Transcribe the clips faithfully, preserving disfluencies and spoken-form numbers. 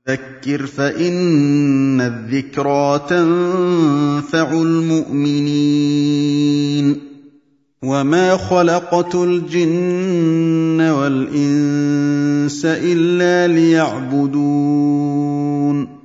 فذكر فإن الذكرى تنفع المؤمنين وما خلقت الجن والإنس إلا ليعبدون.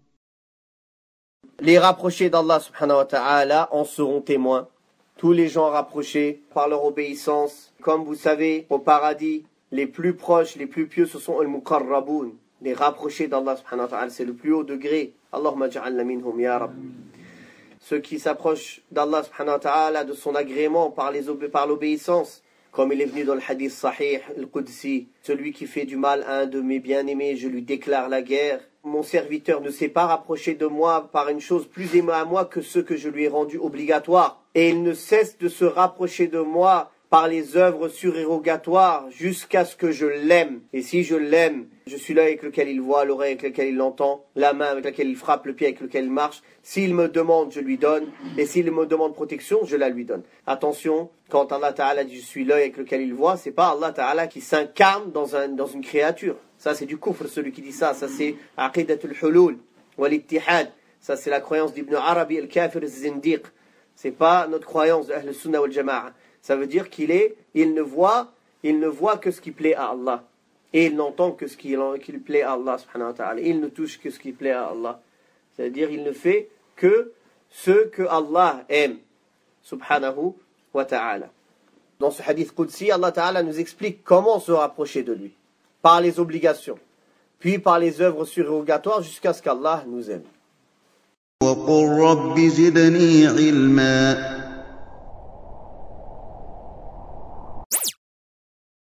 Les rapprochés d'Allah subhanahu wa ta'ala en seront témoins. Tous les gens rapprochés par leur obéissance. Comme vous savez, au paradis, les plus proches, les plus pieux, ce sont al-muqarraboun. Les rapprochés d'Allah subhanahu wa ta'ala, c'est le plus haut degré. Allahumma ja'alna minhum ya Rab. Ceux qui s'approchent d'Allah subhanahu wa ta'ala, de son agrément par les obé- par l'obéissance. Comme il est venu dans le hadith sahih, al-Qudsi, celui qui fait du mal à un de mes bien-aimés, je lui déclare la guerre. Mon serviteur ne s'est pas rapproché de moi par une chose plus aimée à moi que ce que je lui ai rendu obligatoire. Et il ne cesse de se rapprocher de moi par les œuvres surérogatoires jusqu'à ce que je l'aime. Et si je l'aime, je suis l'œil avec lequel il voit, l'oreille avec laquelle il entend, la main avec laquelle il frappe, le pied avec lequel il marche. S'il me demande, je lui donne. Et s'il me demande protection, je la lui donne. Attention, quand Allah Ta'ala dit je suis l'œil avec lequel il voit, c'est pas Allah Ta'ala qui s'incarne dans, un, dans une créature. Ça c'est du kufr, celui qui dit ça. Ça c'est aqidatul hulul wal ittihad. Ça c'est la croyance d'Ibn Arabi al-Kafir al-Zindiq. C'est pas notre croyance de Ahl Sunnah wal Jama'a. Ça veut dire qu'il est, il ne voit, il ne voit que ce qui plaît à Allah. Et il n'entend que ce qui, qui plaît à Allah subhanahu wa ta'ala. Il ne touche que ce qui plaît à Allah. C'est-à-dire il ne fait que ce que Allah aime. Subhanahu wa ta'ala. Dans ce hadith Qudsi, Allah Ta'ala nous explique comment se rapprocher de lui. Par les obligations. Puis par les œuvres surérogatoires jusqu'à ce qu'Allah nous aime. وقل رب زدني علما